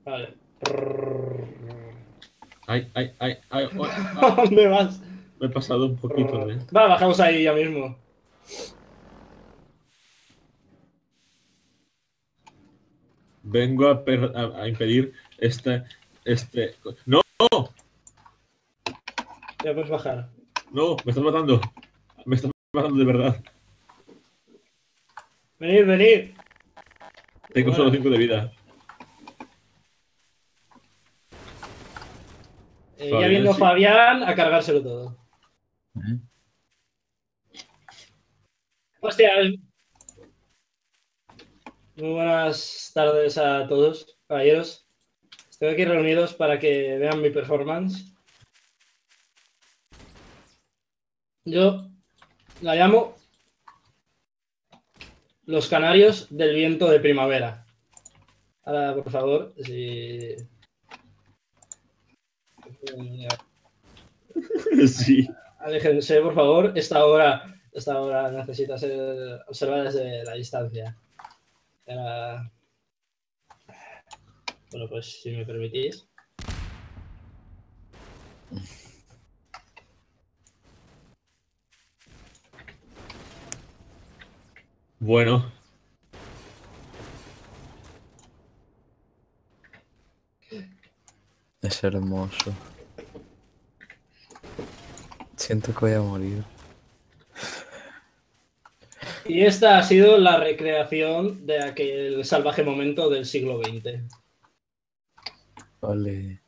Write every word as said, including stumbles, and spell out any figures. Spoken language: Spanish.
Vale. Ay, ay, ay, ay, ay, ¿A dónde vas? me he pasado un poquito, ¿eh? Va, bajamos ahí ya mismo. Vengo a, per- a, a impedir este, este... ¡No! Ya puedes bajar. ¡No! ¡Me estás matando! ¡Me estás matando de verdad! Venid, venid. Tengo solo Bueno, cinco de vida. eh, ya Fabián, viendo sí. Fabián a cargárselo todo. ¿Eh? Hostia, muy buenas tardes a todos, caballeros. Estoy aquí reunidos para que vean mi performance. Yo la llamo Los Canarios del Viento de Primavera. Ahora, por favor, si... Sí. Aléjense, por favor. Esta obra, esta obra necesita ser observada desde la distancia. Era... Bueno, pues si me permitís. Bueno. Es hermoso. Siento que voy a morir. Y esta ha sido la recreación de aquel salvaje momento del siglo veinte. Vale.